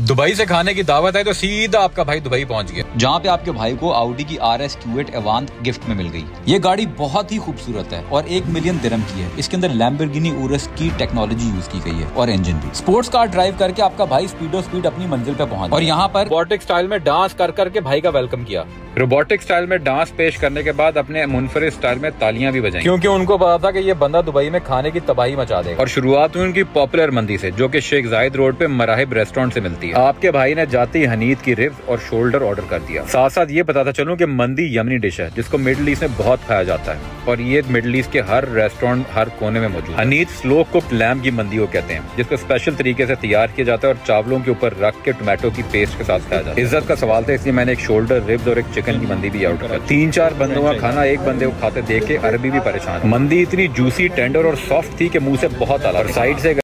Dubai से खाने की दावत है तो सीधा आपका भाई दुबई पहुंच गया, जहाँ पे आपके भाई को Audi की RS Q8 एवांत गिफ्ट में मिल गई। ये गाड़ी बहुत ही खूबसूरत है और 1 मिलियन दिरहम की है। इसके अंदर Lamborghini Urus की टेक्नोलॉजी यूज की गई है और इंजन भी। स्पोर्ट्स कार ड्राइव करके आपका भाई स्पीड अपनी मंजिल पे पहुंच। और यहाँ पर रोबोटिक स्टाइल में डांस कर करके भाई का वेलकम किया। रोबोटिक स्टाइल में डांस पेश करने के बाद अपने मुनफरिद स्टाइल में तालियां भी बजाई, क्योंकि उनको पता था कि ये बंदा दुबई में खाने की तबाही मचा देगा। और शुरुआत हुई उनकी पॉपुलर मंदी से, जो कि शेख जायद रोड पे मराहिब रेस्टोरेंट से मिलती है। आपके भाई ने जाती ही हनीद की रिब्स और शोल्डर ऑर्डर कर दिया। साथ साथ ये बताता चलूं कि मंदी यमनी डिश है जिसको मिडिल ईस्ट में बहुत खाया जाता है और ये मिडिल ईस्ट के हर रेस्टोरेंट हर कोने में मौजूद है। हनीद स्लो कुक्ड लैम्ब की मंदी को कहते हैं, जिसको स्पेशल तरीके से तैयार किया जाता है और चावलों के ऊपर रख के टोमेटो की पेस्ट के साथ खाया जाता है। इज्जत का सवाल था, इसलिए मैंने एक शोल्डर, रिब्स और एक चिकन की मंदी भी ऑर्डर कर। 3-4 बंदों का खाना एक बंदे को खाते देख के अरबी भी परेशान। मंदी इतनी जूसी, टेंडर और सॉफ्ट थी कि मुंह से बहुत आला। साइड से